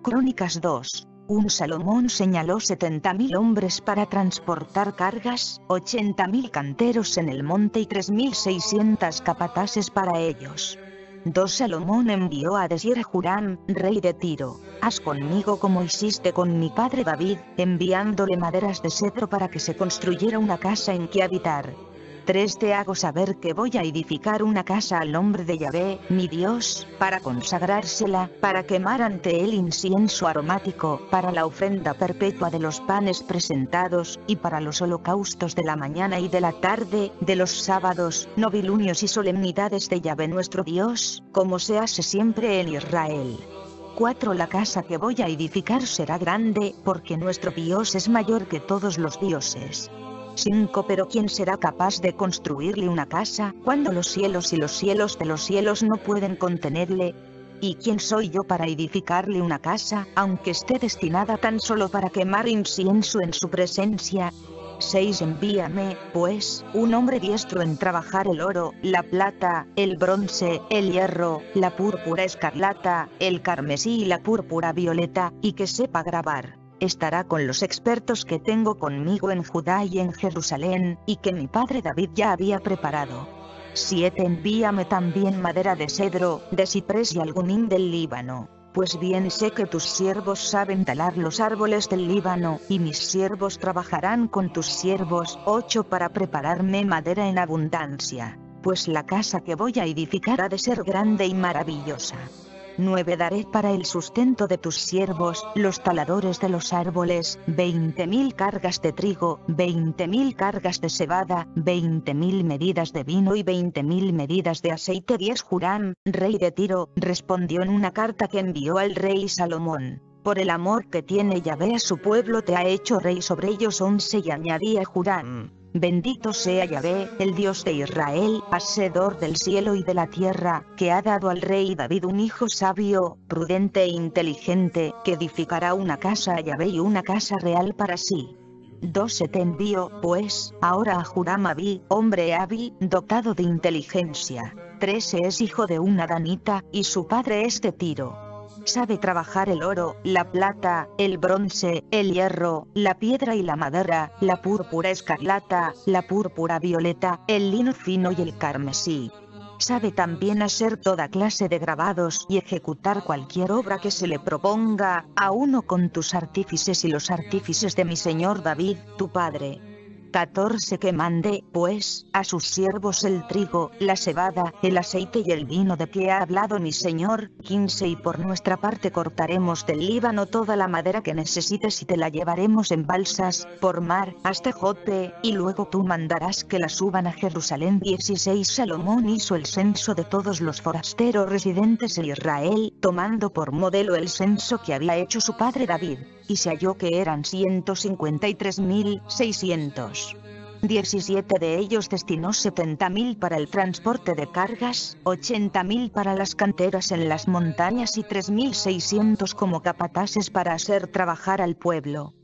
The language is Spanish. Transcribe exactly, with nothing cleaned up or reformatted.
Crónicas dos. Un Salomón señaló setenta mil hombres para transportar cargas, ochenta mil canteros en el monte y tres mil seiscientos capataces para ellos. dos Salomón envió a decir a Huram, rey de Tiro: haz conmigo como hiciste con mi padre David, enviándole maderas de cedro para que se construyera una casa en que habitar. tres Te hago saber que voy a edificar una casa al nombre de Yahvé, mi Dios, para consagrársela, para quemar ante él incienso aromático, para la ofrenda perpetua de los panes presentados, y para los holocaustos de la mañana y de la tarde, de los sábados, novilunios y solemnidades de Yahvé nuestro Dios, como se hace siempre en Israel. cuatro La casa que voy a edificar será grande, porque nuestro Dios es mayor que todos los dioses. cinco Pero ¿quién será capaz de construirle una casa, cuando los cielos y los cielos de los cielos no pueden contenerle? ¿Y quién soy yo para edificarle una casa, aunque esté destinada tan solo para quemar incienso en su presencia? seis Envíame, pues, un hombre diestro en trabajar el oro, la plata, el bronce, el hierro, la púrpura escarlata, el carmesí y la púrpura violeta, y que sepa grabar. Estará con los expertos que tengo conmigo en Judá y en Jerusalén, y que mi padre David ya había preparado. siete Envíame también madera de cedro, de ciprés y algumín del Líbano, pues bien sé que tus siervos saben talar los árboles del Líbano, y mis siervos trabajarán con tus siervos. ocho Para prepararme madera en abundancia, pues la casa que voy a edificar ha de ser grande y maravillosa. nueve Daré para el sustento de tus siervos, los taladores de los árboles, veinte mil cargas de trigo, veinte mil cargas de cebada, veinte mil medidas de vino y veinte mil medidas de aceite. diez Huram, rey de Tiro, respondió en una carta que envió al rey Salomón: por el amor que tiene Yahvé a su pueblo te ha hecho rey sobre ellos. once Y añadía Huram: bendito sea Yahvé, el Dios de Israel, hacedor del cielo y de la tierra, que ha dado al rey David un hijo sabio, prudente e inteligente, que edificará una casa a Yahvé y una casa real para sí. doce Te envío, pues, ahora a Huram Abí, hombre hábil, dotado de inteligencia. trece Es hijo de una danita, y su padre es de Tiro. Sabe trabajar el oro, la plata, el bronce, el hierro, la piedra y la madera, la púrpura escarlata, la púrpura violeta, el lino fino y el carmesí. Sabe también hacer toda clase de grabados y ejecutar cualquier obra que se le proponga, a uno con tus artífices y los artífices de mi señor David, tu padre. catorce Que mande, pues, a sus siervos el trigo, la cebada, el aceite y el vino de que ha hablado mi señor. quince Y por nuestra parte cortaremos del Líbano toda la madera que necesites y te la llevaremos en balsas, por mar, hasta Jope, y luego tú mandarás que la suban a Jerusalén. dieciséis Salomón hizo el censo de todos los forasteros residentes en Israel, tomando por modelo el censo que había hecho su padre David, y se halló que eran ciento cincuenta y tres mil seiscientos. diecisiete De ellos destinó setenta mil para el transporte de cargas, ochenta mil para las canteras en las montañas y tres mil seiscientos como capataces para hacer trabajar al pueblo.